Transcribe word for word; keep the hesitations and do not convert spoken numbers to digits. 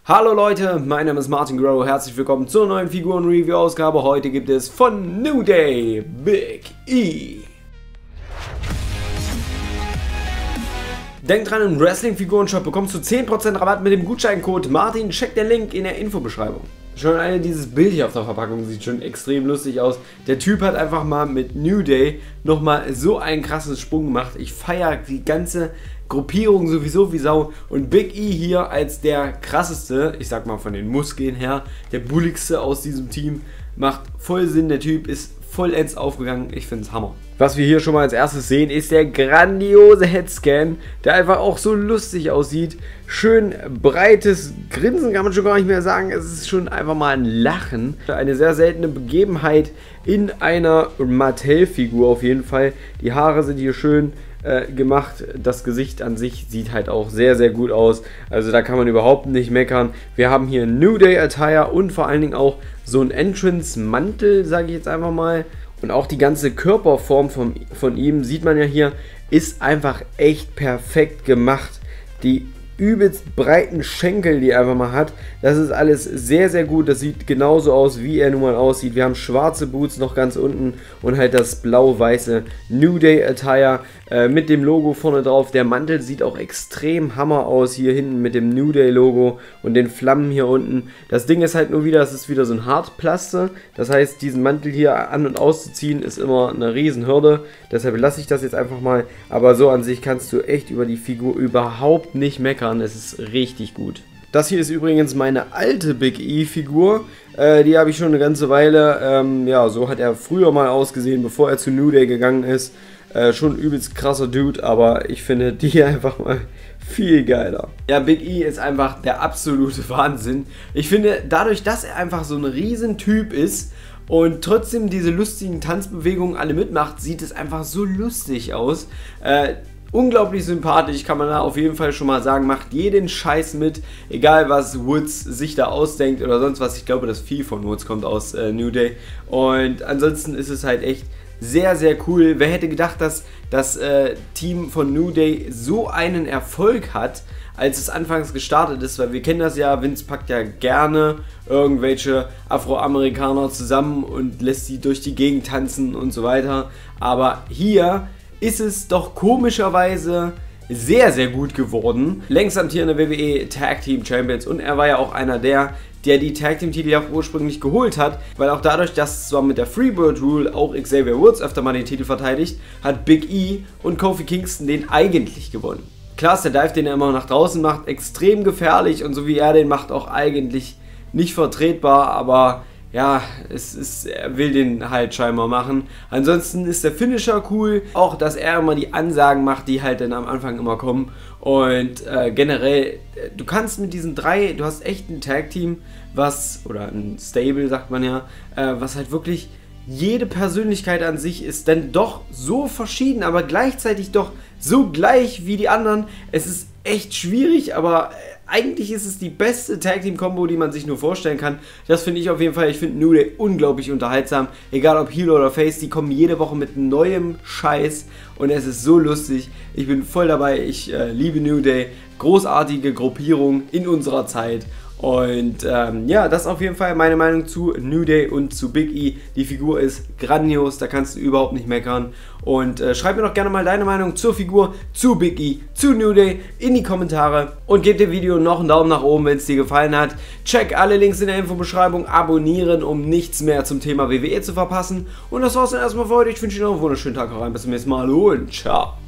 Hallo Leute, mein Name ist Martin Grow, herzlich willkommen zur neuen Figuren-Review-Ausgabe. Heute gibt es von New Day Big E. Denkt dran, im Wrestling-Figuren-Shop bekommst du zehn Prozent Rabatt mit dem Gutscheincode Martin. Check den Link in der Infobeschreibung. Schon alleine dieses Bild hier auf der Verpackung sieht schon extrem lustig aus. Der Typ hat einfach mal mit New Day nochmal so einen krassen Sprung gemacht. Ich feiere die ganze Gruppierung sowieso wie Sau. Und Big E hier als der krasseste, ich sag mal von den Muskeln her, der bulligste aus diesem Team. Macht voll Sinn, der Typ ist vollends aufgegangen. Ich finde es Hammer. Was wir hier schon mal als erstes sehen, ist der grandiose Headscan, der einfach auch so lustig aussieht. Schön breites Grinsen kann man schon gar nicht mehr sagen. Es ist schon einfach mal ein Lachen. Eine sehr seltene Begebenheit in einer Mattel-Figur auf jeden Fall. Die Haare sind hier schön äh, gemacht. Das Gesicht an sich sieht halt auch sehr, sehr gut aus. Also da kann man überhaupt nicht meckern. Wir haben hier New Day Attire und vor allen Dingen auch so ein Entrance-Mantel, sage ich jetzt einfach mal. Und auch die ganze Körperform von, von ihm, sieht man ja hier, ist einfach echt perfekt gemacht. Die übelst breiten Schenkel, die er einfach mal hat, das ist alles sehr, sehr gut. Das sieht genauso aus, wie er nun mal aussieht. Wir haben schwarze Boots noch ganz unten und halt das blau-weiße New Day Attire äh, mit dem Logo vorne drauf. Der Mantel sieht auch extrem hammer aus, hier hinten mit dem New Day Logo und den Flammen hier unten. Das Ding ist halt nur wieder, es ist wieder so ein Hartplaste. Das heißt, diesen Mantel hier an- und auszuziehen ist immer eine Riesenhürde. Deshalb lasse ich das jetzt einfach mal. Aber so an sich kannst du echt über die Figur überhaupt nicht meckern. Es ist richtig gut. Das hier ist übrigens meine alte Big E-Figur. Äh, die habe ich schon eine ganze Weile. Ähm, ja, so hat er früher mal ausgesehen, bevor er zu New Day gegangen ist. Äh, schon übelst krasser Dude, aber ich finde die hier einfach mal viel geiler. Ja, Big E ist einfach der absolute Wahnsinn. Ich finde, dadurch, dass er einfach so ein Riesentyp ist und trotzdem diese lustigen Tanzbewegungen alle mitmacht, sieht es einfach so lustig aus. Äh, Unglaublich sympathisch, kann man da auf jeden Fall schon mal sagen. Macht jeden Scheiß mit, egal was Woods sich da ausdenkt oder sonst was. Ich glaube, das viel von Woods kommt aus äh, New Day. Und ansonsten ist es halt echt sehr, sehr cool. Wer hätte gedacht, dass das äh, Team von New Day so einen Erfolg hat, als es anfangs gestartet ist, weil wir kennen das ja, Vince packt ja gerne irgendwelche Afroamerikaner zusammen und lässt sie durch die Gegend tanzen und so weiter. Aber hier ist es doch komischerweise sehr, sehr gut geworden. Längst amtierende W W E Tag Team Champions, und er war ja auch einer der, der die Tag Team Titel ja auch ursprünglich geholt hat, weil auch dadurch, dass zwar mit der Freebird Rule auch Xavier Woods öfter mal den Titel verteidigt, hat Big E und Kofi Kingston den eigentlich gewonnen. Klar ist der Dive, den er immer nach draußen macht, extrem gefährlich, und so wie er den macht, auch eigentlich nicht vertretbar, aber ja, es ist, er will den halt scheinbar machen. Ansonsten ist der Finisher cool. Auch, dass er immer die Ansagen macht, die halt dann am Anfang immer kommen. Und äh, generell, du kannst mit diesen drei, du hast echt ein Tag-Team, was, oder ein Stable sagt man ja, äh, was halt wirklich, jede Persönlichkeit an sich ist dann doch so verschieden, aber gleichzeitig doch so gleich wie die anderen. Es ist echt schwierig, aber eigentlich ist es die beste Tag-Team-Kombo, die man sich nur vorstellen kann. Das finde ich auf jeden Fall. Ich finde New Day unglaublich unterhaltsam. Egal ob Heel oder Face, die kommen jede Woche mit neuem Scheiß und es ist so lustig. Ich bin voll dabei. Ich äh, liebe New Day. Großartige Gruppierung in unserer Zeit. Und ähm, ja, das ist auf jeden Fall meine Meinung zu New Day und zu Big E. Die Figur ist grandios, da kannst du überhaupt nicht meckern. Und äh, schreib mir doch gerne mal deine Meinung zur Figur, zu Big E, zu New Day in die Kommentare. Und gib dem Video noch einen Daumen nach oben, wenn es dir gefallen hat. Check alle Links in der Infobeschreibung, abonnieren, um nichts mehr zum Thema W W E zu verpassen. Und das war's dann erstmal für heute. Ich wünsche dir noch einen wunderschönen Tag rein. Bis zum nächsten Mal und ciao.